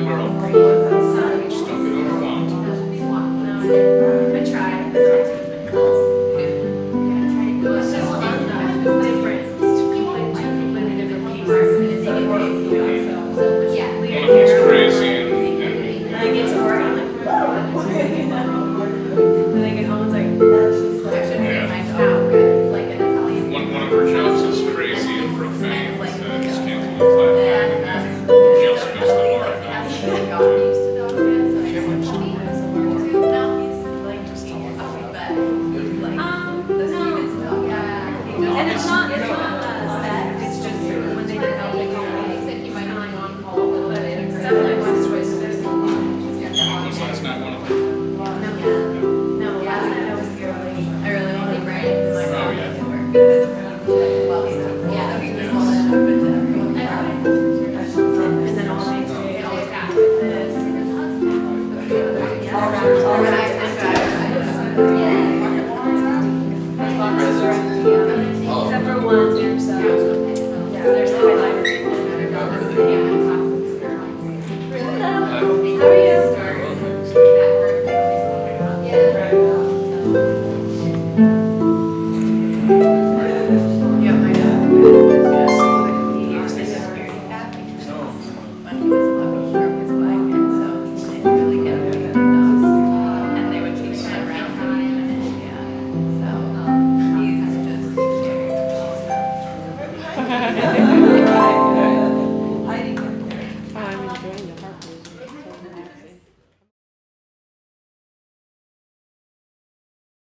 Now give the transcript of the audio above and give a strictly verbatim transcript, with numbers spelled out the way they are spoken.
girl. Just don't get overwhelmed. I tried. It's just fun though. It's different. It's two completely different pieces. Yeah. One of them's crazy and, and And I get to work, I'm like, then I get home, it's like, actually, Yeah. my out good. It's like an Italian. one, one of her jobs is crazy and profane. Uh, just can't do the flat line. And she also goes to the bar. And it's not, it's not uh, set, it's just when they did help, they call me, they said you might not be on call, but it's definitely West Choice. Was last night one of them? No, no, last night I was here early. I really only ran in my Oh, car yeah. to work. Well, yeah, we just all that happened to everyone. And then all night today, I always ask if this. All right, all right. Except for one, so.